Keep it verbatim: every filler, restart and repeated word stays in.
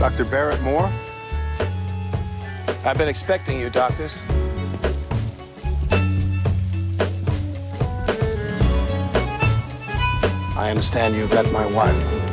Doctor Barrett Moore? I've been expecting you, doctors. I understand you've met my wife.